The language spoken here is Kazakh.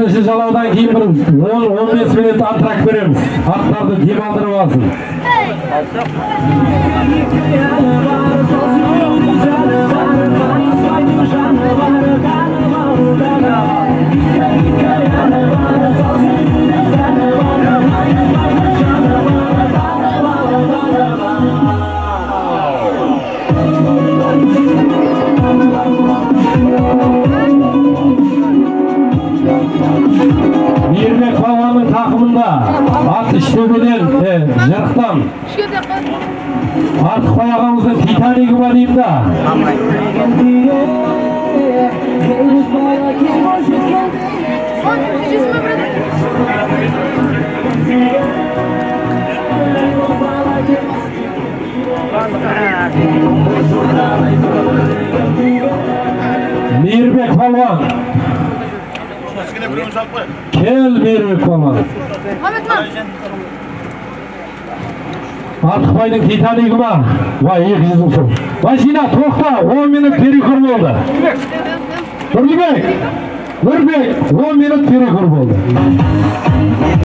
Ендеше жалаудан кейін бір 10-15 минут антракт береміз. Аттарды демалдырып алсын. Мейірбек баланың тақымында ат іштөбеден жырықтан Артықбай ағамыздың Титанигі бар деймін да. Мейірбек балуан. Кел Мейірбек балуан. Артықбайдың Титанигі ма? Вай, 200 сом. Машина, тоқта, 10 минут перекур болды. Нұрбек, 10 минут перекур болды.